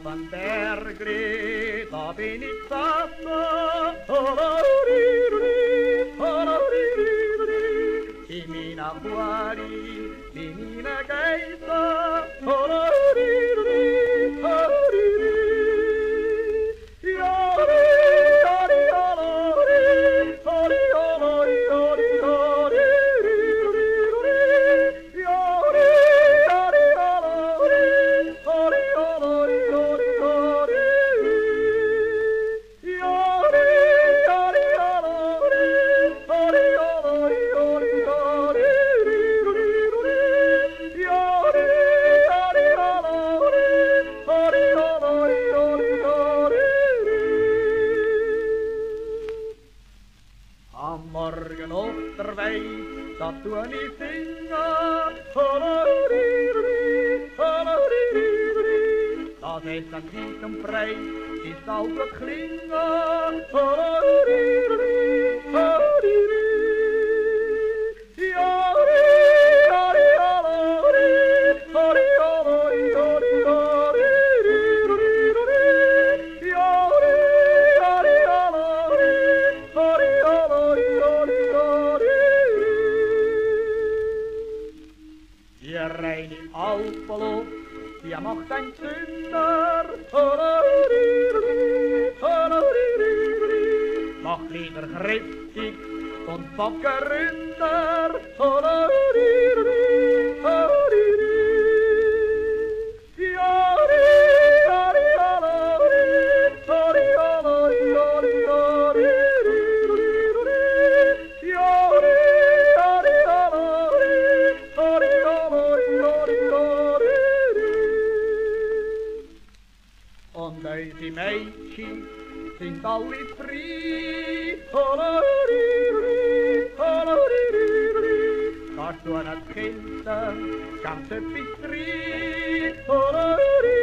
Auf ein Bergli, da bin ich satt. I mina cuori, i mina gaita. Am Morgen unterwegs, da tue ich singen. Das ist ein Lied und Preis, ist auch klingen. Die reine Alpenluft, die macht ein Sünder. Mach lieber kräftig und backe Rinder. Und diese Mädchen sind alle frei. Kannst du nicht Kinder, ganz etwas rein.